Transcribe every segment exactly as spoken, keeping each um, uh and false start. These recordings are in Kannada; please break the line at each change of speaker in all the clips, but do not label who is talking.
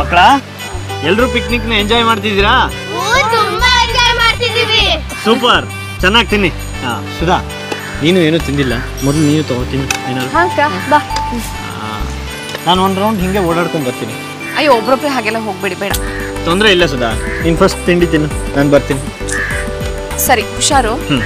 ಮಕ್ಕಳ ಎಲ್ಲರೂ ಪಿಕ್ನಿಕ್ ನ ಎಂಜಾಯ್ ಮಾಡ್ತಿದ್ದೀರಾ?
ತುಂಬಾ ಎಂಜಾಯ್ ಮಾಡ್ತಿದ್ದೀವಿ.
ಸೂಪರ್, ಚೆನ್ನಾಗಿ ತಿನ್ನಿ. ಹಾ ಸುಧಾ, ನೀನು ಏನು ತಿಂದಿಲ್ಲ, ಮೊದಲು ನೀನು ತಗೋತೀನಿ.
ಬಾ,
ನಾನು ಒಂದು ರೌಂಡ್ ಹಿಂಗೆ ಓಡಾಡ್ಕೊಂಡು ಬರ್ತೀನಿ.
ಅಯ್ಯೋ ಒಬ್ರೊಬ್ರೆ ಹಾಗೆಲ್ಲ ಹೋಗ್ಬೇಡಿ, ಬೇಡ.
ತೊಂದರೆ ಇಲ್ಲ ಸುಧಾ, ನೀನು ಫಸ್ಟ್ ತಿಂಡಿ ತಿನ್ನು, ನಾನು ಬರ್ತೀನಿ.
ಸರಿ, ಹುಷಾರು.
ಹ್ಮ್.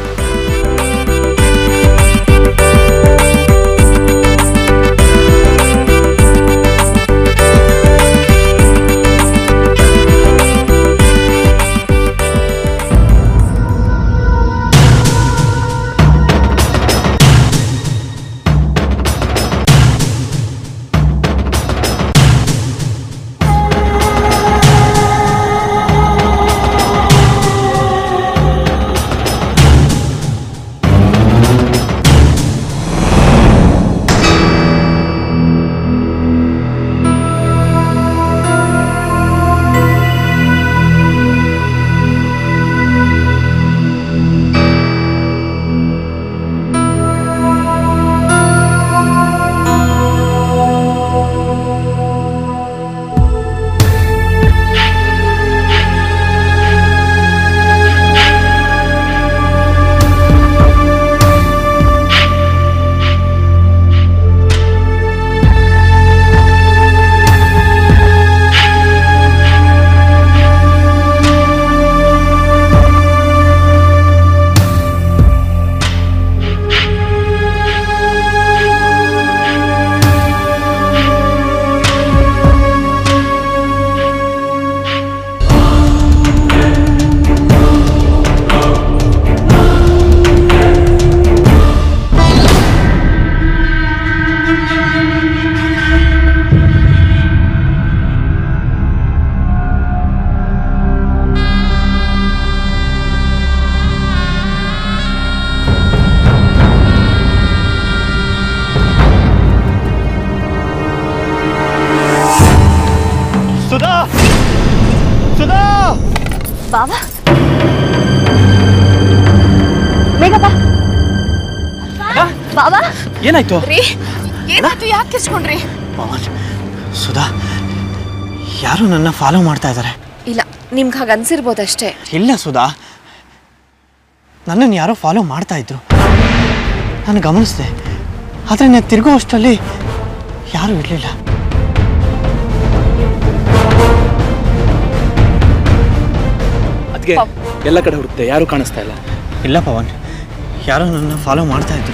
ಬಾಬಾ, ಬೇಗ ಬಾ. ಬಾಬಾ,
ಏನಾಯ್ತು?
ರೀ ಏನಾಯ್ತು? ಯಾಕೆ ಕಿಸ್ಕೊಂಡ್ರಿ?
ಸುಧಾ, ಯಾರು ನನ್ನ ಫಾಲೋ ಮಾಡ್ತಾ ಇದ್ದಾರೆ.
ಇಲ್ಲ, ನಿಮ್ಗೆ ಹಾಗೆ ಅನ್ಸಿರ್ಬೋದಷ್ಟೇ.
ಇಲ್ಲ ಸುಧಾ, ನನ್ನನ್ನು ಯಾರೋ ಫಾಲೋ ಮಾಡ್ತಾ ಇದ್ರು, ನಾನು ಗಮನಿಸಿದೆ. ಆದರೆ ನಾನು ತಿರುಗೋ ಅಷ್ಟರಲ್ಲಿ ಯಾರೂ ಇರಲಿಲ್ಲ.
ಅದಕ್ಕೆ ಎಲ್ಲ ಕಡೆ ಹುಡುಕ್ತೆ, ಯಾರು ಕಾಣಿಸ್ತಾ ಇಲ್ಲ.
ಇಲ್ಲ ಪವನ್, ಯಾರೋ ನನ್ನ ಫಾಲೋ ಮಾಡ್ತಾ ಇದ್ರು.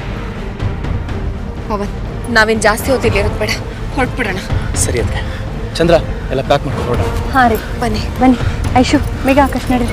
ಪವನ್, ನಾವೇನು ಜಾಸ್ತಿ ಹೊತ್ತಿಲ್ಲ ಇರೋದು ಬೇಡ, ಹೊರಟ್ಬಿಡೋಣ.
ಸರಿ ಅದಕ್ಕೆ. ಚಂದ್ರ, ಎಲ್ಲ ಪ್ಯಾಕ್ ಮಾಡ್ಕೊಂಡು ಹೊರಡೋಣ.
ಹಾಂ ರೀ, ಬನ್ನಿ ಬನ್ನಿ. ಐಶು, ಬೇಗ ಆಕಾಶ್ ನಡೀರಿ.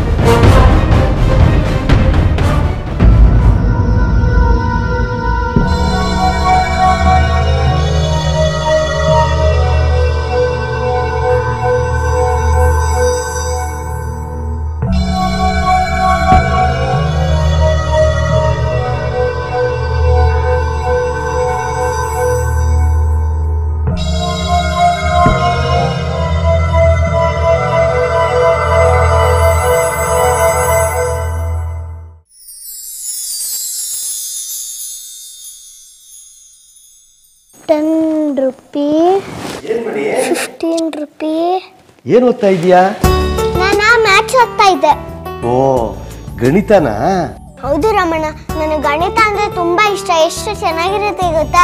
Ten rupee, fifteen rupee.
ಏನು ಓದ್ತಾ ಇದೀಯಾ?
ನಾನು ಮ್ಯಾಥ್ಸ್ ಓದ್ತಾ ಇದ್ದೆ.
ಓ, ಗಣಿತನಾ?
ಹೌದು ರಮಣ, ನನಗೆ ಗಣಿತ ಅಂದ್ರೆ ತುಂಬಾ ಇಷ್ಟ. ಎಷ್ಟು ಚೆನ್ನಾಗಿರುತ್ತೆ ಗೊತ್ತಾ?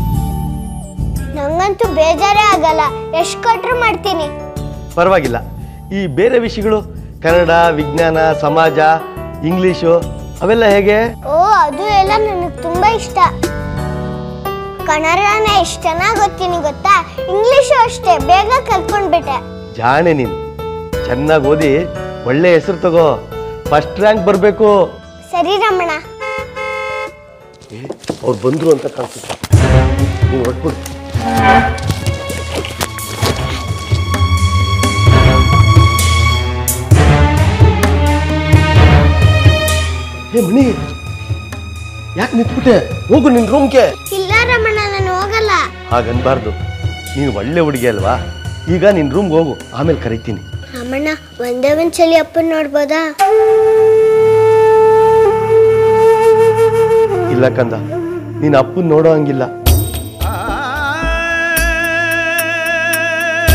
ನಂಗಂತೂ ಬೇಜಾರೇ ಆಗಲ್ಲ, ಎಷ್ಟು ಕೊಟ್ರು ಮಾಡ್ತೀನಿ.
ಪರವಾಗಿಲ್ಲ. ಈ ಬೇರೆ ವಿಷಯಗಳು, ಕನ್ನಡ, ವಿಜ್ಞಾನ, ಸಮಾಜ, ಇಂಗ್ಲಿಷು, ಅವೆಲ್ಲ ಹೇಗೆ?
ಓ, ಅದು ಎಲ್ಲ ನನಗೆ ತುಂಬಾ ಇಷ್ಟ. ಕನ್ನಡನ ಎಷ್ಟು ಚೆನ್ನಾಗಿ ಓದ್ತೀನಿ ಗೊತ್ತಾ? ಇಂಗ್ಲಿಷು ಅಷ್ಟೇ, ಬೇಗ ಕಲ್ತ್ಕೊಂಡ್ಬಿಟ್ಟೆ.
ಜಾಣೆ ನೀನು. ಚೆನ್ನಾಗಿ ಓದಿ ಒಳ್ಳೆ ಹೆಸರು ತಗೋ, ಫಸ್ಟ್ ರ್ಯಾಂಕ್ ಬರಬೇಕು.
ಸರಿ ರಮಣ.
ಅವ್ರು ಬಂದ್ರು ಅಂತ ಕಾಣಿಸುತ್ತೆ, ನೀವು ಹೊಟ್ಬಿಡು. ಹೇ ಮಣಿ, ಯಾಕೆ ನಿಂತ್ಬಿಟ್ಟೆ? ಹೋಗು ನಿನ್ ರೂಮ್ಗೆ.
ಇಲ್ಲ ರಮಣ, ನಾನು ಹೋಗಲ್ಲ.
ಹಾಗನ್ಬಾರ್ದು, ನೀನು ಒಳ್ಳೆ ಹುಡುಗಿ ಅಲ್ವಾ? ಈಗ ನಿನ್ ರೂಮ್ಗೆ ಹೋಗು, ಆಮೇಲೆ ಕರಿತೀನಿ.
ರಮಣ, ಒಂದೇ ಒಂದ್ಸಲಿ ಅಪ್ಪನ್ ನೋಡ್ಬೋದಾ?
ಇಲ್ಲ ಕಂದ, ನೀನು ಅಪ್ಪನ್ ನೋಡೋ ಹಂಗಿಲ್ಲ.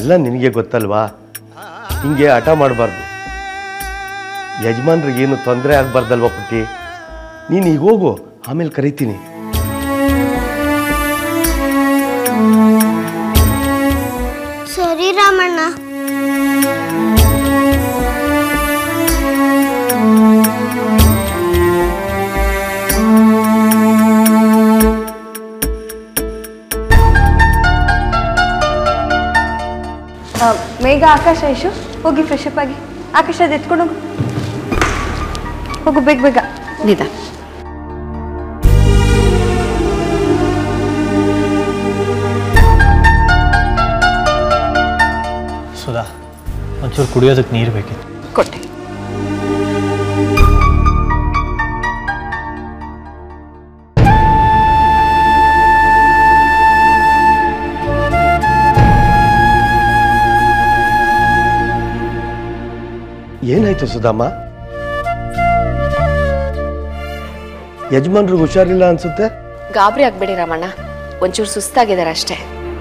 ಎಲ್ಲ ನಿನಗೆ ಗೊತ್ತಲ್ವಾ, ಹಿಂಗೆ ಹಠ ಮಾಡಬಾರ್ದು. ಯಜಮಾನ್ರಿಗೇನು ತೊಂದರೆ ಆಗ್ಬಾರ್ದಲ್ವ ಪುಟ್ಟಿ. ನೀನು ಈಗ ಹೋಗು, ಆಮೇಲೆ ಕರಿತೀನಿ.
ಸರಿ ರಾಮಣ್ಣ.
ಮೇಘ, ಆಕಾಶ, ಐಶು ಹೋಗಿ ಫ್ರೆಶ್ ಅಪ್ ಆಗಿ. ಆಕಾಶ ಅದು ಎತ್ಕೊಂಡು ಹೋಗು ಹೋಗು ಬೇಗ ಬೇಗ. ನಿಧ
ಸುಧಾ, ಒಂಚೂರು ಕುಡಿಯೋದಕ್ಕೆ ನೀರು ಬೇಕಿತ್ತು.
ಕೊಟ್ಟೆ.
ಏನಾಯ್ತು ಸುಧಾಮ? ಯಜಮಾನ್ರಿಗೆ ಹುಷಾರಿಲ್ಲ ಅನ್ಸುತ್ತೆ.
ಗಾಬರಿ ಆಗ್ಬೇಡಿ ರಾಮಣ್ಣ, ಒಂಚೂರು ಸುಸ್ತಾಗಿದ್ದಾರೆ ಅಷ್ಟೇ.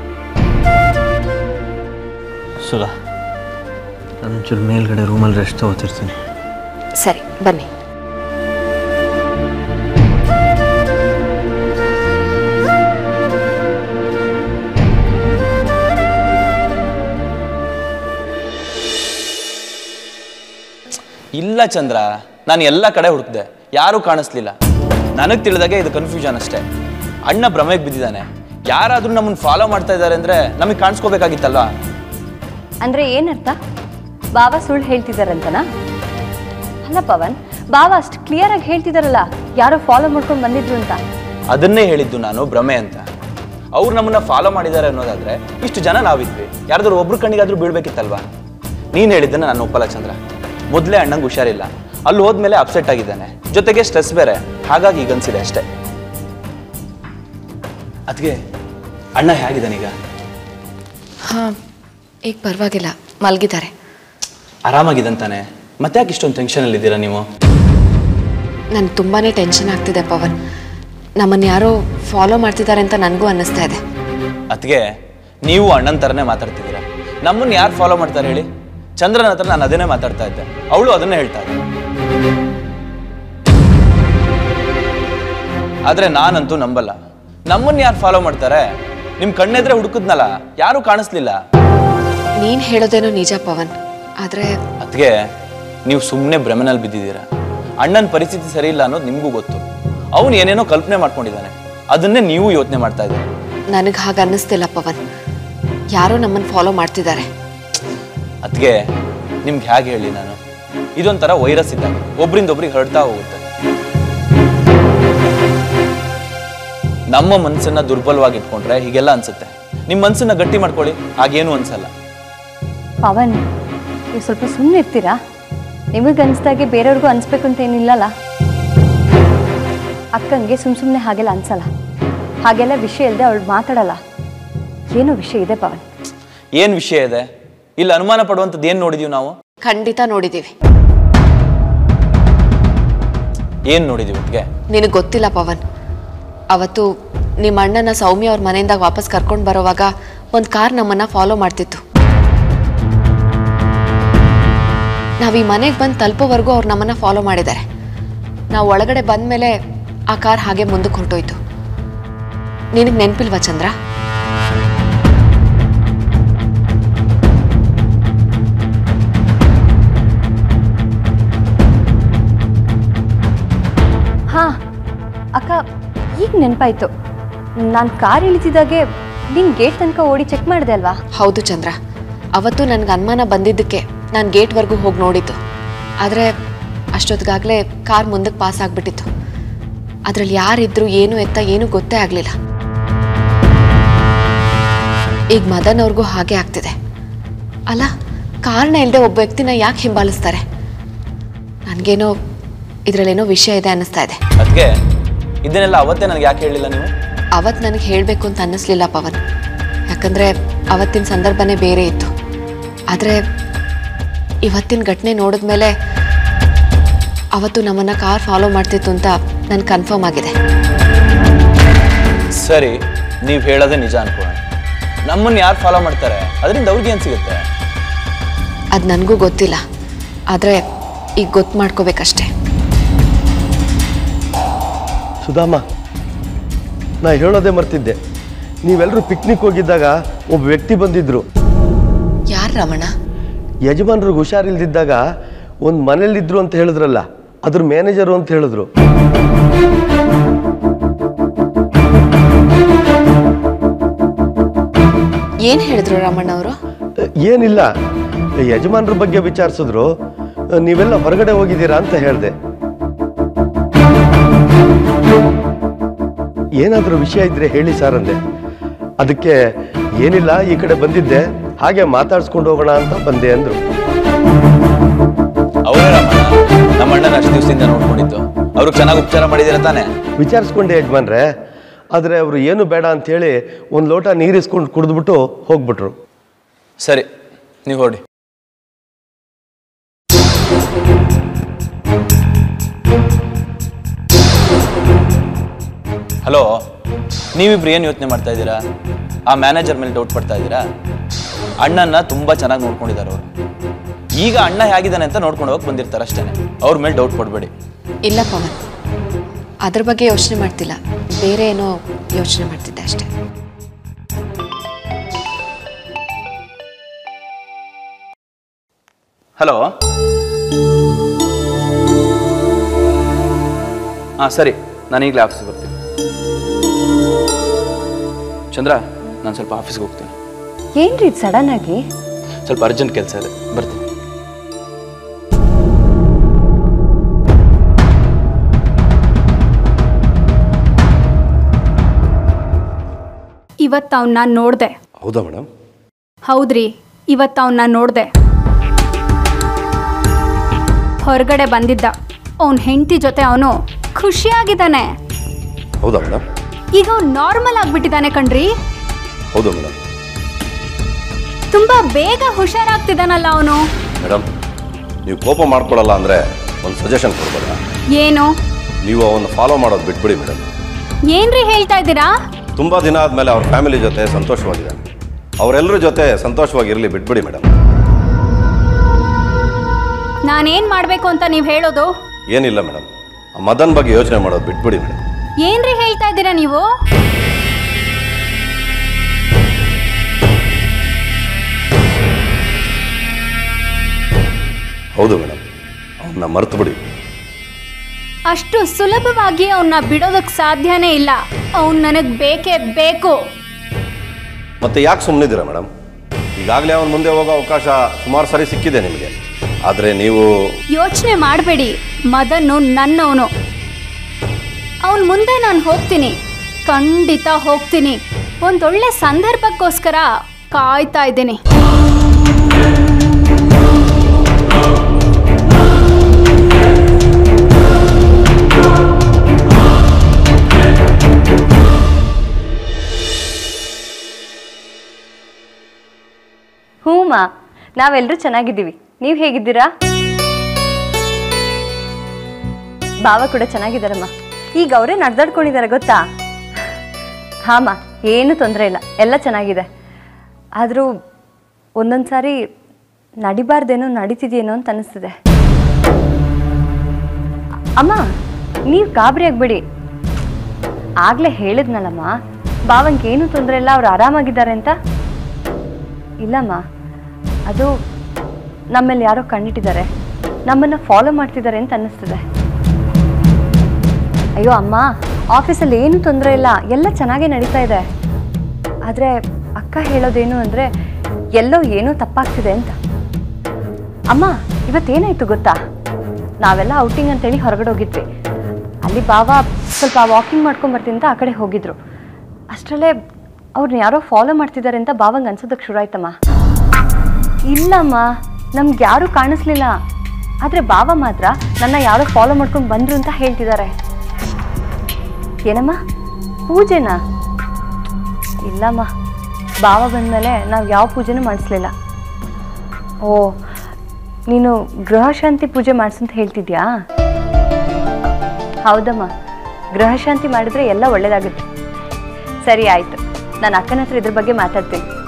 ಸುಧಾ, ನಾನು ಒಂಚೂರು ಮೇಲ್ಗಡೆ ರೂಮಲ್ಲಿ ರೆಸ್ಟ್ ತಗೋತಿರ್ತೀನಿ.
ಸರಿ ಬನ್ನಿ.
ಇಲ್ಲ ಚಂದ್ರ, ನಾನು ಎಲ್ಲ ಕಡೆ ಹುಡುಕ್ದೆ, ಯಾರೂ ಕಾಣಿಸ್ಲಿಲ್ಲ. ನನಗೆ ತಿಳಿದಾಗೆ ಇದು ಕನ್ಫ್ಯೂಷನ್ ಅಷ್ಟೇ. ಅಣ್ಣ ಭ್ರಮೆಗೆ ಬಿದ್ದಿದ್ದಾನೆ. ಯಾರಾದರೂ ನಮ್ಮನ್ನು ಫಾಲೋ ಮಾಡ್ತಾ ಇದ್ದಾರೆ ಅಂದರೆ ನಮಗೆ ಕಾಣಿಸ್ಕೋಬೇಕಾಗಿತ್ತಲ್ವಾ?
ಅಂದ್ರೆ ಏನರ್ಥ? ಬಾವ ಸುಳ್ಳು ಹೇಳ್ತಿದಾರಂತನಾ? ಅಲ್ಲ ಪವನ್, ಬಾವ ಅಷ್ಟು ಕ್ಲಿಯರ್ ಆಗಿ ಹೇಳ್ತಿದಾರಲ್ಲ ಯಾರೋ ಫಾಲೋ ಮಾಡ್ಕೊಂಡು ಬಂದಿದ್ರು ಅಂತ.
ಅದನ್ನೇ ಹೇಳಿದ್ದು ನಾನು, ಭ್ರಮೆ ಅಂತ. ಅವ್ರು ನಮ್ಮನ್ನ ಫಾಲೋ ಮಾಡಿದ್ದಾರೆ ಅನ್ನೋದಾದ್ರೆ ಇಷ್ಟು ಜನ ನಾವಿದ್ವಿ, ಯಾರಾದ್ರೂ ಒಬ್ರು ಕಣ್ಣಿಗಾದ್ರೂ ಬೀಳ್ಬೇಕಿತ್ತಲ್ವಾ? ನೀನು ಹೇಳಿದ್ದನ್ನ ನಾನು ಒಪ್ಪಲ್ಲ ಚಂದ್ರ. ಮೊದಲೇ ಅಣ್ಣಂಗೆ ಹುಷಾರಿಲ್ಲ, ಅಲ್ಲಿ ಹೋದ್ಮೇಲೆ ಅಪ್ಸೆಟ್ ಆಗಿದ್ದಾನೆ, ಜೊತೆಗೆ ಸ್ಟ್ರೆಸ್ ಬೇರೆ, ಹಾಗಾಗಿ ಈಗ ಅನ್ಸಿದೆ ಅಷ್ಟೇ. ಅದಕ್ಕೆ ಅಣ್ಣ ಹೇಗಿದ್ದಾನೀಗ?
ಹಾಂ, ಈಗ ಪರವಾಗಿಲ್ಲ, ಮಲಗಿದ್ದಾರೆ.
ಆರಾಮಾಗಿದ್ದಂತಾನೆ. ಮತ್ತೆ ಯಾಕೆ ಇಷ್ಟೊಂದು ಟೆನ್ಷನಲ್ಲಿದ್ದೀರಾ ನೀವು?
ನನಗೆ ತುಂಬಾ ಟೆನ್ಷನ್ ಆಗ್ತಿದೆ ಪವನ್. ನಮ್ಮನ್ನು ಯಾರೋ ಫಾಲೋ ಮಾಡ್ತಿದ್ದಾರೆ ಅಂತ ನನಗೂ ಅನ್ನಿಸ್ತಾ ಇದೆ.
ಅದಕ್ಕೆ ನೀವು ಅಣ್ಣನ ಥರನೇ ಮಾತಾಡ್ತಿದ್ದೀರಾ. ನಮ್ಮನ್ನು ಯಾರು ಫಾಲೋ ಮಾಡ್ತಾರೆ ಹೇಳಿ? ಚಂದ್ರನ ಹತ್ರ ನಾನು ಅದನ್ನೇ ಮಾತಾಡ್ತಾ ಇದ್ದೆ, ಅವಳು ಅದನ್ನೇ ಹೇಳ್ತಾ ಇದ್ದೆ. ಆದ್ರೆ ನಾನಂತೂ ನಂಬಲ್ಲ. ನಮ್ಮನ್ನು ಯಾರು ಫಾಲೋ ಮಾಡ್ತಾರೆ? ನಿಮ್ ಕಣ್ಣೆದ್ರೆ ಹುಡುಕದ್ನಲ್ಲ, ಯಾರು ಕಾಣಿಸ್ಲಿಲ್ಲ.
ನೀನು ಹೇಳೋದೇನೋ ನಿಜ ಪವನ್, ಆದ್ರೆ
ಅದಕ್ಕೆ ನೀವು ಸುಮ್ಮನೆ ಭ್ರಮೆನಲ್ಲಿ ಬಿದ್ದಿದ್ದೀರಾ. ಅಣ್ಣನ ಪರಿಸ್ಥಿತಿ ಸರಿ ಇಲ್ಲ ಅನ್ನೋದು ನಿಮಗೂ ಗೊತ್ತು. ಅವನು ಏನೇನೋ ಕಲ್ಪನೆ ಮಾಡ್ಕೊಂಡಿದ್ದಾನೆ, ಅದನ್ನೇ ನೀವು ಯೋಚನೆ ಮಾಡ್ತಾ ಇದ್ದೀರಾ.
ನನಗೆ ಹಾಗೆ ಅನ್ನಿಸ್ತಿಲ್ಲ ಪವನ್, ಯಾರೋ ನಮ್ಮನ್ನು ಫಾಲೋ ಮಾಡ್ತಿದ್ದಾರೆ.
ಅದಕ್ಕೆ ನಿಮ್ಗೆ ಹೇಗೆ ಹೇಳಿ ನಾನು? ಇದೊಂಥರ ವೈರಸ್ ಇದ್ದಾಗ ಒಬ್ರಿಂದ ಒಬ್ರಿಗೆ ಹರಡ್ತಾ ಹೋಗುತ್ತೆ. ನಮ್ಮ ಮನಸ್ಸನ್ನ ದುರ್ಬಲವಾಗಿ ಇಟ್ಕೊಂಡ್ರೆ ಹೀಗೆಲ್ಲ ಅನ್ಸುತ್ತೆ. ನಿಮ್ಮ ಮನಸ್ಸನ್ನ ಗಟ್ಟಿ ಮಾಡ್ಕೊಳ್ಳಿ, ಹಾಗೇನು ಅನ್ಸಲ್ಲ.
ಪವನ್, ನೀವು ಸ್ವಲ್ಪ ಸುಮ್ಮನೆ ಇರ್ತೀರಾ? ನಿಮಗೆ ಅನಿಸ್ದಾಗೆ ಬೇರೆಯವ್ರಿಗೂ ಅನಿಸ್ಬೇಕು ಅಂತ ಏನಿಲ್ಲಲ್ಲ. ಅಕ್ಕಂಗೆ ಸುಮ್ ಸುಮ್ಮನೆ ಹಾಗೆಲ್ಲ ಅನ್ಸಲ್ಲ. ಹಾಗೆಲ್ಲ ವಿಷಯ ಇಲ್ಲದೆ ಅವಳು ಮಾತಾಡಲ್ಲ. ಏನೋ ವಿಷಯ ಇದೆ ಪವನ್.
ಏನ್ ವಿಷಯ ಇದೆ? ಇಲ್ಲಿ ಅನುಮಾನ ಪಡುವಂಥದ್ದು ಏನ್ ನೋಡಿದೀವಿ ನಾವು?
ಖಂಡಿತ ನೋಡಿದ್ದೀವಿ.
ಏನ್ ನೋಡಿದೀವಿ? ಅದಕ್ಕೆ
ನಿನಗೆ ಗೊತ್ತಿಲ್ಲ ಪವನ್, ಅವತ್ತು ನಿಮ್ಮ ಅಣ್ಣನ ಸೌಮ್ಯ ಅವ್ರ ಮನೆಯಿಂದ ವಾಪಸ್ ಕರ್ಕೊಂಡು ಬರೋವಾಗ ಒಂದು ಕಾರ್ ನಮ್ಮನ್ನ ಫಾಲೋ ಮಾಡ್ತಿತ್ತು. ನಾವು ಈ ಮನೆಗೆ ಬಂದು ತಲುಪೋವರೆಗೂ ಅವ್ರು ನಮ್ಮನ್ನ ಫಾಲೋ ಮಾಡಿದ್ದಾರೆ. ನಾವು ಒಳಗಡೆ ಬಂದ ಮೇಲೆ ಆ ಕಾರ್ ಹಾಗೆ ಮುಂದಕ್ಕೆ ಹೊರಟೋಯ್ತು. ನಿನಗೆ ನೆನಪಿಲ್ವಾ ಚಂದ್ರ?
ಹಾ ಅಕ್ಕ, ಈಗ ನೆನಪಾಯ್ತು. ನಾನು ಕಾರ್ ಇಳಿತಿದ್ದಾಗೆ ನೀನು ಗೇಟ್ ತನಕ ಓಡಿ ಚೆಕ್ ಮಾಡಿದೆ ಅಲ್ವಾ?
ಹೌದು ಚಂದ್ರ, ಅವತ್ತು ನನಗೆ ಅನುಮಾನ ಬಂದಿದ್ದಕ್ಕೆ ನಾನು ಗೇಟ್ವರೆಗೂ ಹೋಗಿ ನೋಡಿದ್ದು. ಆದರೆ ಅಷ್ಟೊತ್ತಿಗಾಗಲೇ ಕಾರ್ ಮುಂದಕ್ಕೆ ಪಾಸ್ ಆಗಿಬಿಟ್ಟಿತ್ತು. ಅದರಲ್ಲಿ ಯಾರಿದ್ರು ಏನು ಎತ್ತ ಏನೂ ಗೊತ್ತೇ ಆಗಲಿಲ್ಲ. ಈಗ ಮದನ್ ಅವ್ರಿಗೂ ಹಾಗೆ ಆಗ್ತಿದೆ ಅಲ್ಲ? ಕಾರಣ ಇಲ್ಲದೆ ಒಬ್ಬ ವ್ಯಕ್ತಿನ ಯಾಕೆ ಹಿಂಬಾಲಿಸ್ತಾರೆ? ನನಗೇನೋ ಇದರಲ್ಲೇನೋ ವಿಷಯ ಇದೆ ಅನ್ನಿಸ್ತಾ ಇದೆ.
ಅದಕ್ಕೆ ಇದನ್ನೆಲ್ಲ ಅವತ್ತೇ ನನಗೆ ಯಾಕೆ ಹೇಳಿಲ್ಲ ನೀವು?
ಅವತ್ತು ನನಗೆ ಹೇಳಬೇಕು ಅಂತ ಅನ್ನಿಸ್ಲಿಲ್ಲ ಪವನ್, ಯಾಕಂದರೆ ಅವತ್ತಿನ ಸಂದರ್ಭನೇ ಬೇರೆ ಇತ್ತು. ಆದರೆ ಇವತ್ತಿನ ಘಟನೆ ನೋಡಿದ್ಮೇಲೆ ಅವತ್ತು ನಮ್ಮನ್ನು ಕಾರ್ ಫಾಲೋ ಮಾಡ್ತಿತ್ತು ಅಂತ ನನಗೆ ಕನ್ಫರ್ಮ್ ಆಗಿದೆ.
ಸರಿ, ನೀವು ಹೇಳೋದೇ ನಿಜ ಅನ್ಕೊಳ್ಳೋಣ. ನಮ್ಮನ್ನು ಯಾರು ಫಾಲೋ ಮಾಡ್ತಾರೆ ಅದರಿಂದ ಅವ್ರಿಗೆ ಏನು ಸಿಗುತ್ತೆ?
ಅದು ನನಗೂ ಗೊತ್ತಿಲ್ಲ, ಆದರೆ ಈಗ ಗೊತ್ತು ಮಾಡ್ಕೋಬೇಕಷ್ಟೆ.
ಸುಧಾಮ, ನಾ ಹೇಳೋದೇ ಮರ್ತಿದ್ದೆ. ನೀವೆಲ್ಲರೂ ಪಿಕ್ನಿಕ್ ಹೋಗಿದ್ದಾಗ ಒಬ್ಬ ವ್ಯಕ್ತಿ ಬಂದಿದ್ರು.
ಯಾರು ರಮಣ?
ಯಜಮಾನ್ರಿಗೆ ಹುಷಾರಿಲ್ದಿದ್ದಾಗ ಒಂದು ಮನೇಲಿದ್ರು ಅಂತ ಹೇಳಿದ್ರಲ್ಲ, ಅದ್ರ ಮ್ಯಾನೇಜರು ಅಂತ ಹೇಳಿದ್ರು.
ಏನು ಹೇಳಿದ್ರು ರಮಣ್ಣ ಅವರು?
ಏನಿಲ್ಲ, ಯಜಮಾನ್ರ ಬಗ್ಗೆ ವಿಚಾರಿಸಿದ್ರು. ನೀವೆಲ್ಲ ಹೊರಗಡೆ ಹೋಗಿದ್ದೀರಾ ಅಂತ ಹೇಳಿದೆ. ಏನಾದರೂ ವಿಷಯ ಇದ್ರೆ ಹೇಳಿ ಸರ್ ಅಂದೆ. ಅದಕ್ಕೆ ಏನಿಲ್ಲ, ಈ ಕಡೆ ಬಂದಿದ್ದೆ, ಹಾಗೆ ಮಾತಾಡ್ಸ್ಕೊಂಡು ಹೋಗೋಣ ಅಂತ ಬಂದೆ ಅಂದ್ರು.
ಅವರೇ ರಮಣ, ನಮ್ಮ ಅಣ್ಣನ ಅಷ್ಟು ದಿವಸದಿಂದ ನೋಡ್ಕೊಂಡಿದ್ದು. ಅವ್ರಿಗೆ ಚೆನ್ನಾಗಿ ಉಪಚಾರ ಮಾಡಿದ್ದೀರ ತಾನೆ?
ವಿಚಾರಿಸ್ಕೊಂಡೆ ಯಜಮಾನ್ರೆ, ಆದರೆ ಅವರು ಏನು ಬೇಡ ಅಂಥೇಳಿ ಒಂದು ಲೋಟ ನೀರಿಸ್ಕೊಂಡು ಕುಡಿದ್ಬಿಟ್ಟು ಹೋಗ್ಬಿಟ್ರು.
ಸರಿ, ನೀವು ಹೊಡಿ. ಹಲೋ, ನೀವಿಬ್ರು ಏನು ಯೋಚನೆ ಮಾಡ್ತಾ ಇದ್ದೀರಾ? ಆ ಮ್ಯಾನೇಜರ್ ಮೇಲೆ ಡೌಟ್ ಪಡ್ತಾ ಇದ್ದೀರಾ? ಅಣ್ಣನ ತುಂಬ ಚೆನ್ನಾಗಿ ನೋಡ್ಕೊಂಡಿದ್ದಾರೆ ಅವರು. ಈಗ ಅಣ್ಣ ಹೇಗಿದ್ದಾನೆ ಅಂತ ನೋಡ್ಕೊಂಡು ಹೋಗಿ ಬಂದಿರ್ತಾರೆ ಅಷ್ಟೇ. ಅವ್ರ ಮೇಲೆ ಡೌಟ್ ಪಡಬೇಡಿ.
ಇಲ್ಲ ಪವನ್, ಅದ್ರ ಬಗ್ಗೆ ಯೋಚನೆ ಮಾಡ್ತಿಲ್ಲ, ಬೇರೆ ಏನೋ ಯೋಚನೆ ಮಾಡ್ತಿದ್ದೆ ಅಷ್ಟೇ.
ಹಲೋ, ಹಾಂ ಸರಿ, ನಾನು ಈಗಲೇ ಆಫೀಸಿಗೆ ಬರ್ತೀನಿ. ಚಂದ್ರ, ನಾನು ಸ್ವಲ್ಪ ಆಫೀಸ್ಗೆ ಹೋಗ್ತೀನಿ.
ಏನ್ರಿ ಸಡನ್ ಆಗಿ?
ಸ್ವಲ್ಪ ಅರ್ಜೆಂಟ್ ಕೆಲಸ ಇದೆ, ಬರ್ತೀನಿ.
ಇವತ್ತು ಅವನ್ನ ನೋಡಿದೆ.
ಹೌದಾ ಮೇಡಮ್?
ಹೌದ್ರಿ, ಇವತ್ತು ಅವನ್ನ ನೋಡಿದೆ. ಹೊರಗಡೆ ಬಂದಿದ್ದ. ಅವನ ಹೆಂಡತಿ ಜೊತೆ ಅವನು ಖುಷಿಯಾಗಿದ್ದಾನೆ.
ಹೌದಾ ಮೇಡಮ್?
ಈಗ ಅವ್ನು ನಾರ್ಮಲ್ ಆಗಿಬಿಟ್ಟಿದ್ದಾನೆ ಕಣ್ರಿ.
ಹೌದು ಮೇಡಮ್.
ತುಂಬಾ ಬೇಗ ಹುಷಾರಾಗ್ತಿದ್ದಾನಲ್ಲ ಅವನು.
ಮೇಡಮ್, ನೀವು ಕೋಪ ಮಾಡ್ಕೊಳ್ಳಲ್ಲ ಅಂದರೆ ಒಂದು ಸಜೆಷನ್ ಕೊಡ್ಬೋದಾ?
ಏನು?
ನೀವು ಅವನ್ನ ಫಾಲೋ ಮಾಡೋದು ಬಿಟ್ಬಿಡಿ ಮೇಡಮ್.
ಏನ್ರಿ ಹೇಳ್ತಾ ಇದ್ದೀರಾ?
ತುಂಬ ದಿನ ಆದಮೇಲೆ ಅವ್ರ ಫ್ಯಾಮಿಲಿ ಜೊತೆ ಸಂತೋಷವಾಗಿದ್ದಾನೆ. ಅವರೆಲ್ಲರ ಜೊತೆ ಸಂತೋಷವಾಗಿರಲಿ, ಬಿಟ್ಬಿಡಿ ಮೇಡಮ್.
ನಾನೇನು ಮಾಡಬೇಕು ಅಂತ ನೀವು ಹೇಳೋದು?
ಏನಿಲ್ಲ ಮೇಡಮ್, ಆ ಮದನ್ ಬಗ್ಗೆ ಯೋಚನೆ ಮಾಡೋದು ಬಿಟ್ಬಿಡಿ ಮೇಡಮ್.
ಏನ್ರಿ ಹೇಳ್ತಾ ಇದ್ದೀರಾ ನೀವು?
ಹೌದು ಮೇಡಮ್, ಅವನ್ನ ಮರ್ತು ಬಿಡಿ.
ಅಷ್ಟು ಸುಲಭವಾಗಿ ಅವನ್ನ ಬಿಡೋದಕ್ಕೆ ಸಾಧ್ಯನೇ ಇಲ್ಲ. ಅವನು ನನಗೆ ಬೇಕೇ ಬೇಕು.
ಮತ್ತೆ ಯಾಕೆ ಸುಮ್ಮನಿದ್ದೀರಾ ಮೇಡಮ್? ಈಗಾಗಲೇ ಅವನ ಮುಂದೆ ಹೋಗೋ ಅವಕಾಶ ಸುಮಾರು ಸರಿ ಸಿಕ್ಕಿದೆ ನಿಮಗೆ. ಆದರೆ ನೀವು
ಯೋಚನೆ ಮಾಡಬೇಡಿ. ಮದನ್ನು ನನ್ನವನು. ಅವನ ಮುಂದೆ ನಾನು ಹೋಗ್ತೀನಿ, ಖಂಡಿತ ಹೋಗ್ತೀನಿ. ಒಂದೊಳ್ಳೆ ಸಂದರ್ಭಕ್ಕೋಸ್ಕರ ಕಾಯ್ತಾ ಇದ್ದೀನಿ.
ಹೂಮಾ, ನಾವೆಲ್ಲರೂ ಚೆನ್ನಾಗಿದ್ದೀವಿ. ನೀವು ಹೇಗಿದ್ದೀರಾ? ಬಾವ ಕೂಡ ಚೆನ್ನಾಗಿದ್ದಾರಮ್ಮ. ಈಗ ಅವರೇ ನಡೆದಾಡ್ಕೊಂಡಿದ್ದಾರೆ ಗೊತ್ತಾ? ಹಾಮ, ಏನು ತೊಂದರೆ ಇಲ್ಲ, ಎಲ್ಲ ಚೆನ್ನಾಗಿದೆ. ಆದರೂ ಒಂದೊಂದು ಸಾರಿ ನಡಿಬಾರ್ದೇನೋ ನಡೀತಿದೆಯೇನೋ ಅಂತ ಅನ್ನಿಸ್ತಿದೆ. ಅಮ್ಮ, ನೀವು ಗಾಬರಿ ಆಗಬೇಡಿ. ಆಗಲೇ ಹೇಳಿದ್ನಲ್ಲಮ್ಮ, ಬಾವಂಗೆ ಏನೂ ತೊಂದರೆ ಇಲ್ಲ, ಅವ್ರು ಆರಾಮಾಗಿದ್ದಾರೆ ಅಂತ. ಇಲ್ಲಮ್ಮ, ಅದು ನಮ್ಮಲ್ಲಿ ಯಾರೋ ಕಣ್ಣಿಟ್ಟಿದ್ದಾರೆ, ನಮ್ಮನ್ನು ಫಾಲೋ ಮಾಡ್ತಿದ್ದಾರೆ ಅಂತ ಅನ್ನಿಸ್ತಿದೆ. ಅಯ್ಯೋ ಅಮ್ಮ, ಆಫೀಸಲ್ಲಿ ಏನೂ ತೊಂದರೆ ಇಲ್ಲ, ಎಲ್ಲ ಚೆನ್ನಾಗೇ ನಡೀತಾ ಇದೆ. ಆದರೆ ಅಕ್ಕ ಹೇಳೋದೇನು ಅಂದರೆ ಎಲ್ಲೋ ಏನೋ ತಪ್ಪಾಗ್ತಿದೆ ಅಂತ. ಅಮ್ಮ, ಇವತ್ತೇನಾಯಿತು ಗೊತ್ತಾ? ನಾವೆಲ್ಲ ಔಟಿಂಗ್ ಅಂತೇಳಿ ಹೊರಗಡೆ ಹೋಗಿದ್ವಿ. ಅಲ್ಲಿ ಬಾವ ಸ್ವಲ್ಪ ವಾಕಿಂಗ್ ಮಾಡ್ಕೊಂಬರ್ತೀನಿ ಅಂತ ಆ ಕಡೆ ಹೋಗಿದ್ರು. ಅಷ್ಟರಲ್ಲೇ ಅವ್ರನ್ನ ಯಾರೋ ಫಾಲೋ ಮಾಡ್ತಿದ್ದಾರೆ ಅಂತ ಬಾವಂಗೆ ಅನ್ಸೋದಕ್ಕೆ ಶುರು ಆಯ್ತಮ್ಮ. ಇಲ್ಲಮ್ಮ, ನಮ್ಗೆ ಯಾರೂ ಕಾಣಿಸ್ಲಿಲ್ಲ. ಆದರೆ ಬಾವ ಮಾತ್ರ ನನ್ನ ಯಾರೋ ಫಾಲೋ ಮಾಡ್ಕೊಂಡು ಬಂದರು ಅಂತ ಹೇಳ್ತಿದ್ದಾರೆ. ಏನಮ್ಮ, ಪೂಜೆನಾ? ಇಲ್ಲಮ್ಮ, ಬಾವ ಬಂದಮೇಲೆ ನಾವು ಯಾವ ಪೂಜೆನೂ ಮಾಡಿಸ್ಲಿಲ್ಲ. ಓ, ನೀನು ಗೃಹಶಾಂತಿ ಪೂಜೆ ಮಾಡಿಸಂತ ಹೇಳ್ತಿದ್ಯಾ? ಹೌದಮ್ಮ, ಗೃಹಶಾಂತಿ ಮಾಡಿದ್ರೆ ಎಲ್ಲ ಒಳ್ಳೇದಾಗುತ್ತೆ. ಸರಿ ಆಯಿತು, ನಾನು ಅಕ್ಕನ ಹತ್ರ ಇದ್ರ ಬಗ್ಗೆ ಮಾತಾಡ್ತೀನಿ.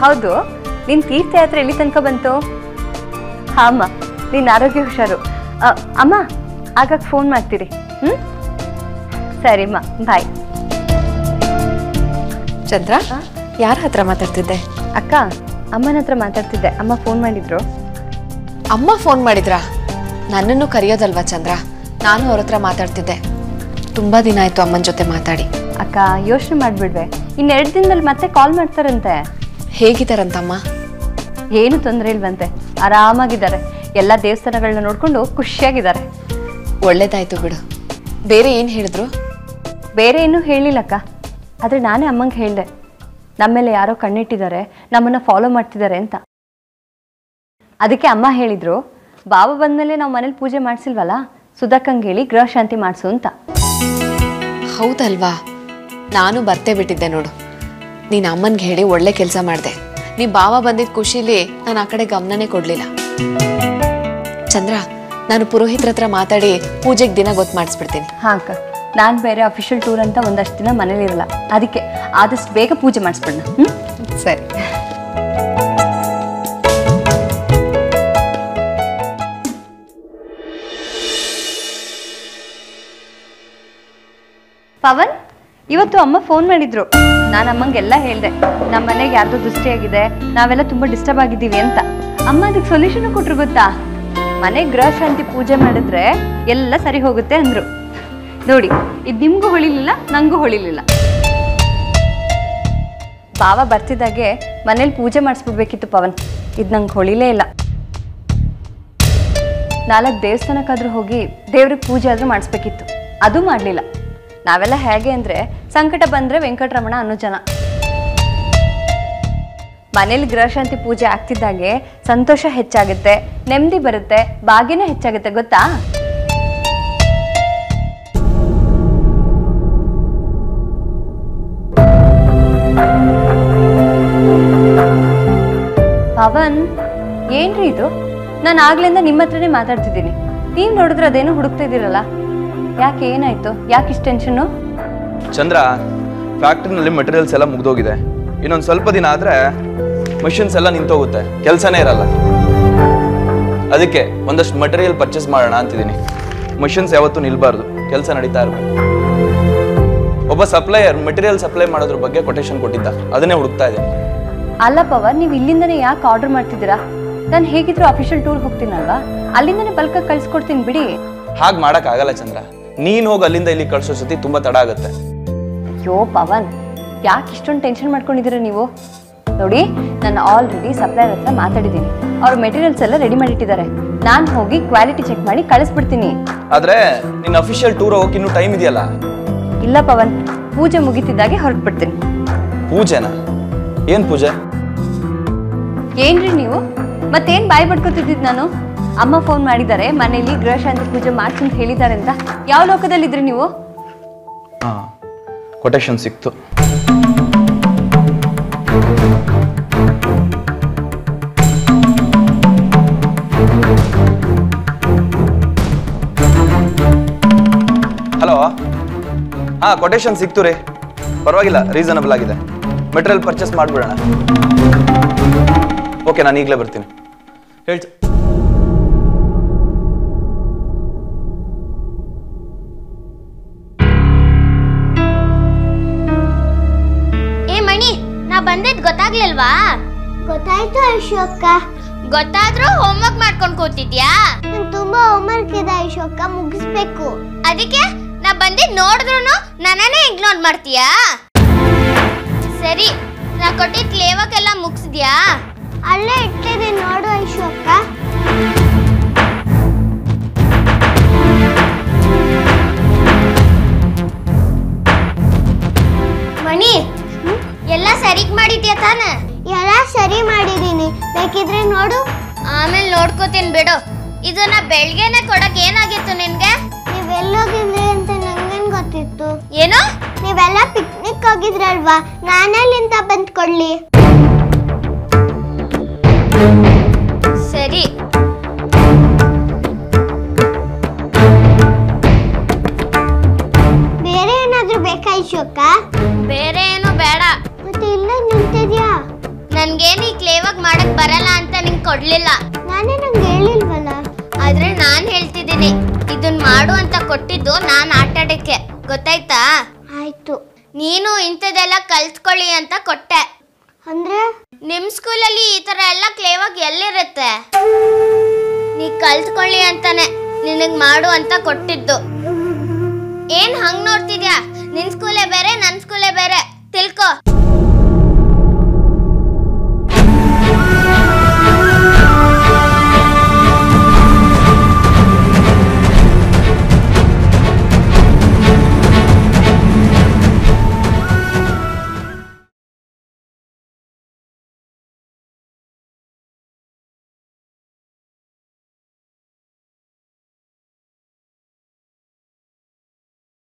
ಹೌದು, ನಿನ್ನ ತೀರ್ಥಯಾತ್ರೆ ಎಲ್ಲಿ ತನಕ ಬಂತು? ಹಾಂ ಅಮ್ಮ, ನಿನ್ನ ಆರೋಗ್ಯ ಹುಷಾರು. ಅ, ಅಮ್ಮ ಆಗಾಗ ಫೋನ್ ಮಾಡ್ತೀರಿ. ಹ್ಞೂ ಸರಿಮ್ಮ, ಬಾಯ್.
ಚಂದ್ರ, ಯಾರ ಹತ್ರ ಮಾತಾಡ್ತಿದ್ದೆ?
ಅಕ್ಕ, ಅಮ್ಮನ ಹತ್ರ ಮಾತಾಡ್ತಿದ್ದೆ. ಅಮ್ಮ ಫೋನ್ ಮಾಡಿದ್ರು.
ಅಮ್ಮ ಫೋನ್ ಮಾಡಿದ್ರಾ? ನನ್ನನ್ನು ಕರೆಯೋದಲ್ವಾ ಚಂದ್ರ? ನಾನು ಅವ್ರ ಹತ್ರ ಮಾತಾಡ್ತಿದ್ದೆ. ತುಂಬ ದಿನ ಆಯಿತು ಅಮ್ಮನ ಜೊತೆ ಮಾತಾಡಿ.
ಅಕ್ಕ, ಯೋಚನೆ ಮಾಡಿಬಿಡ್ವೆ, ಇನ್ನೆರಡು ದಿನದಲ್ಲಿ ಮತ್ತೆ ಕಾಲ್ ಮಾಡ್ತಾರಂತೆ.
ಹೇಗಿದ್ದಾರಂತಮ್ಮ?
ಏನು ತೊಂದರೆ ಇಲ್ವಂತೆ, ಆರಾಮಾಗಿದ್ದಾರೆ. ಎಲ್ಲ ದೇವಸ್ಥಾನಗಳನ್ನ ನೋಡ್ಕೊಂಡು ಖುಷಿಯಾಗಿದ್ದಾರೆ.
ಒಳ್ಳೇದಾಯ್ತು ಬಿಡು. ಬೇರೆ ಏನು ಹೇಳಿದ್ರು?
ಬೇರೆ ಏನೂ ಹೇಳಿಲ್ಲಕ್ಕ, ಆದರೆ ನಾನೇ ಅಮ್ಮಂಗೆ ಹೇಳಿದೆ, ನಮ್ಮ ಮೇಲೆ ಯಾರೋ ಕಣ್ಣಿಟ್ಟಿದ್ದಾರೆ, ನಮ್ಮನ್ನು ಫಾಲೋ ಮಾಡ್ತಿದ್ದಾರೆ ಅಂತ. ಅದಕ್ಕೆ ಅಮ್ಮ ಹೇಳಿದರು, ಬಾಬಾ ಬಂದಮೇಲೆ ನಾವು ಮನೇಲಿ ಪೂಜೆ ಮಾಡಿಸಿಲ್ವಲ್ಲ, ಸುಧಾಕಂಗೆ ಹೇಳಿ ಗೃಹ ಶಾಂತಿ ಮಾಡಿಸು ಅಂತ.
ಹೌದಲ್ವಾ? ನಾನು ಬರ್ತೇ ಬಿಟ್ಟಿದ್ದೆ ನೋಡು. ನೀನು ಅಮ್ಮನಿಗೆ ಹೇಳಿ ಒಳ್ಳೆ ಕೆಲಸ ಮಾಡಿದೆ. ನೀ ಬಾವ ಬಂದಿದ್ದ ಖುಷಿಲಿ ನಾನು ಆ ಕಡೆ ಗಮನನೇ ಕೊಡಲಿಲ್ಲ. ಚಂದ್ರ, ನಾನು ಪುರೋಹಿತರ ಹತ್ರ ಮಾತಾಡಿ ಪೂಜೆಗೆ ದಿನ ಗೊತ್ತು ಮಾಡಿಸ್ಬಿಡ್ತೀನಿ.
ಹಾಂ ಅಕ್ಕ, ನಾನು ಬೇರೆ ಅಫಿಷಿಯಲ್ ಟೂರ್ ಅಂತ ಒಂದಷ್ಟು ದಿನ ಮನೇಲಿರಲ್ಲ, ಅದಕ್ಕೆ ಆದಷ್ಟು ಬೇಗ ಪೂಜೆ ಮಾಡಿಸ್ಬಿಡೋಣ. ಹ್ಞೂ
ಸರಿ.
ಪವನ್, ಇವತ್ತು ಅಮ್ಮ ಫೋನ್ ಮಾಡಿದ್ರು. ನಾನು ಅಮ್ಮಂಗೆಲ್ಲ ಹೇಳಿದೆ, ನಮ್ಮ ಮನೆಗೆ ಯಾರ್ದೋ ದೃಷ್ಟಿಯಾಗಿದೆ, ನಾವೆಲ್ಲ ತುಂಬ ಡಿಸ್ಟರ್ಬ್ ಆಗಿದ್ದೀವಿ ಅಂತ. ಅಮ್ಮ ಅದಕ್ಕೆ ಸೊಲ್ಯೂಷನ್ ಕೊಟ್ರು ಗೊತ್ತಾ? ಮನೆ ಗೃಹ ಶಾಂತಿ ಪೂಜೆ ಮಾಡಿದ್ರೆ ಎಲ್ಲ ಸರಿ ಹೋಗುತ್ತೆ ಅಂದರು. ನೋಡಿ, ಇದು ನಿಮಗೂ ಹೊಳಿಲಿಲ್ಲ, ನನಗೂ ಹೊಳಿಲಿಲ್ಲ. ಬಾವ ಬರ್ತಿದ್ದಾಗೆ ಮನೇಲಿ ಪೂಜೆ ಮಾಡಿಸ್ಬಿಡ್ಬೇಕಿತ್ತು ಪವನ್, ಇದು ನಂಗೆ ಹೊಳಿಲೇ ಇಲ್ಲ. ನಾಲ್ಕು ದೇವಸ್ಥಾನಕ್ಕಾದ್ರೂ ಹೋಗಿ ದೇವ್ರಿಗೆ ಪೂಜೆ ಆದರೂ ಮಾಡಿಸ್ಬೇಕಿತ್ತು, ಅದು ಮಾಡಲಿಲ್ಲ. ನಾವೆಲ್ಲ ಹೇಗೆ ಅಂದರೆ, ಸಂಕಟ ಬಂದರೆ ವೆಂಕಟರಮಣ ಅನ್ನೋ ಜನ. ಮನೇಲಿ ಗೃಹಶಾಂತಿ ಪೂಜೆ ಆಗ್ತಿದ್ದಾಗೆ ಸಂತೋಷ ಹೆಚ್ಚಾಗುತ್ತೆ, ನೆಮ್ಮದಿ ಬರುತ್ತೆ, ಭಾಗ್ಯನೂ ಹೆಚ್ಚಾಗುತ್ತೆ ಗೊತ್ತಾ? ಪವನ್, ಏನ್ರಿ ಇದು? ನಾನು ಆಗ್ಲಿಂದ ನಿಮ್ಮ ಹತ್ರನೇ ಮಾತಾಡ್ತಿದ್ದೀನಿ, ನೀವು ನೋಡಿದ್ರೆ ಅದೇನೋ ಹುಡುಕ್ತಿದ್ದೀರಲ್ಲ, ಯಾಕೆ? ಏನಾಯ್ತು? ಯಾಕೆ ಇಷ್ಟು ಟೆನ್ಷನ್ನು?
ಚಂದ್ರ, ಫ್ಯಾಕ್ಟ್ರಿನಲ್ಲಿ ಮೆಟೀರಿಯಲ್ಸ್ ಎಲ್ಲ ಮುಗ್ದೋಗಿದೆ. ಇನ್ನೊಂದು ಸ್ವಲ್ಪ ದಿನ ಆದರೆ ಮಷಿನ್ಸ್ ಎಲ್ಲ ನಿಂತೋಗುತ್ತೆ, ಕೆಲಸನೇ ಇರಲ್ಲ. ಅದಕ್ಕೆ ಒಂದಷ್ಟು ಮಟೀರಿಯಲ್ ಪರ್ಚೇಸ್ ಮಾಡೋಣ ಅಂತಿದ್ದೀನಿ. ಮಷಿನ್ಸ್ ಯಾವತ್ತೂ ನಿಲ್ಬಾರ್ದು, ಕೆಲಸ ನಡೀತಾ ಇರಬೇಕು. ಒಬ್ಬ ಸಪ್ಲೈಯರ್ ಮೆಟೀರಿಯಲ್ ಸಪ್ಲೈ ಮಾಡೋದ್ರ ಬಗ್ಗೆ ಕೊಟೇಶನ್ ಕೊಟ್ಟಿದ್ದ, ಅದನ್ನೇ ಹುಡುಕ್ತಾ ಇದ್ದೀನಿ.
ಅಲ್ಲ ಪವನ್, ನೀವು ಇಲ್ಲಿಂದನೇ ಯಾಕೆ ಆರ್ಡರ್ ಮಾಡ್ತಿದ್ದೀರಾ? ನಾನು ಹೇಗಿದ್ರು ಅಫಿಷಿಯಲ್ ಟೂರ್ ಹೋಗ್ತೀನಲ್ವಾ, ಅಲ್ಲಿಂದನೇ ಬಲ್ಕಾಗಿ ಕಳ್ಸಿಕೊಡ್ತೀನಿ ಬಿಡಿ.
ಹಾಗೆ ಮಾಡೋಕ್ಕಾಗಲ್ಲ ಚಂದ್ರ, ನೀನು ಹೋಗಿ ಅಲ್ಲಿಂದ ಇಲ್ಲಿ ಕಳ್ಸೋ ಸತಿ ತುಂಬ ತಡ ಆಗುತ್ತೆ.
ಅಯ್ಯೋ ಪವನ್, ಯಾಕೆ ಇಷ್ಟೊಂದು ಟೆನ್ಷನ್ ಮಾಡ್ಕೊಂಡಿದ್ದೀರಾ ನೀವು? ನೋಡಿ, ನಾನು ಆಲ್ರೆಡಿ ಸಪ್ಲೈಯರ್ ಹತ್ರ ಮಾತಾಡಿದ್ದೀನಿ, ಅವ್ರ ಮೆಟೀರಿಯಲ್ಸ್ ಎಲ್ಲ ರೆಡಿ ಮಾಡಿಟ್ಟಿದ್ದಾರೆ. ನಾನು ಹೋಗಿ ಕ್ವಾಲಿಟಿ ಚೆಕ್ ಮಾಡಿ ಕಳಿಸ್ಬಿಡ್ತೀನಿ.
ಆದರೆ ನಿನ್ನ ಅಫಿಷಿಯಲ್ ಟೂರ್ ಹೋಗಕ್ಕೆ ಇನ್ನೂ ಟೈಮ್ ಇದೆಯಲ್ಲ?
ಇಲ್ಲ ಪವನ್, ಪೂಜೆ ಮುಗಿತಿದ್ದಾಗೆ ಹೊರಟ್ಬಿಡ್ತೀನಿ.
ಪೂಜೆನಾ? ಏನು ಪೂಜೆ?
ಏನ್ರಿ ನೀವು ಮತ್ತೇನು ಬಾಯಿ ಪಡ್ಕೊತಿದ್ದಿದ್ದು? ನಾನು ಅಮ್ಮ ಫೋನ್ ಮಾಡಿದ್ದಾರೆ, ಮನೇಲಿ ಗೃಹ ಶಾಂತಿ ಪೂಜೆ ಮಾಡ್ಸಿ ಅಂತ ಹೇಳಿದ್ದಾರೆ ಅಂತ. ಯಾವ ಲೋಕದಲ್ಲಿದ್ರಿ ನೀವು?
ಹಾಂ, ಕೊಟೇಶನ್ ಸಿಕ್ತು. ಹಲೋ, ಹಾಂ ಕೊಟೇಶನ್ ಸಿಕ್ತು ರೀ, ಪರವಾಗಿಲ್ಲ, ರೀಸನಬಲ್ ಆಗಿದೆ. ಮೆಟೀರಿಯಲ್ ಪರ್ಚೇಸ್ ಮಾಡಿಬಿಡೋಣ. ಓಕೆ, ನಾನು ಈಗಲೇ ಬರ್ತೀನಿ. ಹೇಳ್ತ
ಏ ಮಣಿ, ನಾ ಬಂದಿದ್ ಗೊತ್ತಾಗ್ಲಿಲ್ವಾ? ಗೊತ್ತಾಯ್ತು ಅಶೋಕ. ಗೊತ್ತಾದ್ರೂ ಹೋಮ್ವರ್ಕ್ ಮಾಡ್ಕೊಂಡು ಕೂತಿದ್ಯಾ? ನಂಗೆ ತುಂಬಾ ಹೋಮ್ವರ್ಕ್ ಇದೆ ಅಶೋಕ, ಮುಗಿಸ್ಬೇಕು. ಅದಕ್ಕೆ ನಾ ಬಂದಿದ್ ನೋಡಿದ್ರು ನನ್ನನ್ನೇ ಇಗ್ನೋರ್ ಮಾಡ್ತೀಯಾ? ಸರಿ, ನಾ ಕೊಟ್ಟಿದ್ ಲೇವಕ್ ಎಲ್ಲ ಮುಗಿಸಿದ್ಯಾ? ಅಲ್ಲೇ ಇಟ್ಟಿದ್ದೀನಿ ನೋಡು ಅಶೋಕ. ಮಣಿ, ಎಲ್ಲ ಸರಿಗ್ ಮಾಡಿದ್ಯಾ ತಾನೆ? ಎಲ್ಲ ಸರಿ ಮಾಡಿದೀನಿ, ಬೇಕಿದ್ರೆ ನೋಡು. ಆಮೇಲೆ ನೋಡ್ಕೋತೀನಿ ಬಿಡು. ಇದನ್ನ ಬೆಳ್ಗೆನೆ ಕೊಡಕ್ ಏನಾಗಿತ್ತು ನಿನ್ಗೆ? ನೀವೆಲ್ಲೋಗಿದ್ರಿ ಅಂತ ನಂಗೇನ್ ಗೊತ್ತಿತ್ತು? ಏನು? ನೀವೆಲ್ಲ ಪಿಕ್ನಿಕ್ ಹೋಗಿದ್ರಲ್ವಾ, ನಾನಲ್ಲಿಂದ ಬಂದ್ ಕೊಡ್ಲಿ? ಸರಿ. ಬೇರೆ ಏನಾದ್ರೂ ಬೇಕಾ ಅಶೋಕ? ಬೇರೆ ಏನು ಬೇಡ. ಮತ್ತೆ ಇಲ್ಲ ನಿಂತಿದ್ಯಾ? ನನ್ಗೇನು ಈ ಕ್ಲೇವಾಗ ಮಾಡಕ್ ಬರಲ್ಲ ಅಂತ ನಿಂಗೆ ಕೊಡ್ಲಿಲ್ಲ. ನಾನೇ ನಂಗೆ ಹೇಳಿಲ್ವಲ್ಲ. ಆದ್ರೆ ನಾನ್ ಹೇಳ್ತಿದ್ದೀನಿ, ಇದನ್ ಮಾಡು ಅಂತ ಕೊಟ್ಟಿದ್ದು ನಾನ್ ಆಟ ಆಡಕ್ಕೆ, ಗೊತ್ತಾಯ್ತಾ? ಆಯ್ತು. ನೀನು ಇಂಥದೆಲ್ಲ ಕಲ್ತ್ಕೊಳ್ಳಿ ಅಂತ ಕೊಟ್ಟೆ. ಅಂದ್ರೆ ನಿಮ್ ಸ್ಕೂಲಲ್ಲಿ ಈ ತರ ಎಲ್ಲ ಕ್ಲೇವಾಗ ಎಲ್ಲಿರುತ್ತೆ? ನೀ ಕಲ್ತ್ಕೊಳ್ಳಿ ಅಂತಾನೆ ನಿನಗ್ ಮಾಡು ಅಂತ ಕೊಟ್ಟಿದ್ದು. ಏನ್ ಹಂಗ್ ನೋಡ್ತಿದ್ಯಾ? ನಿನ್ ಸ್ಕೂಲೇ ಬೇರೆ, ನನ್ ಸ್ಕೂಲೇ ಬೇರೆ, ತಿಳ್ಕೊ.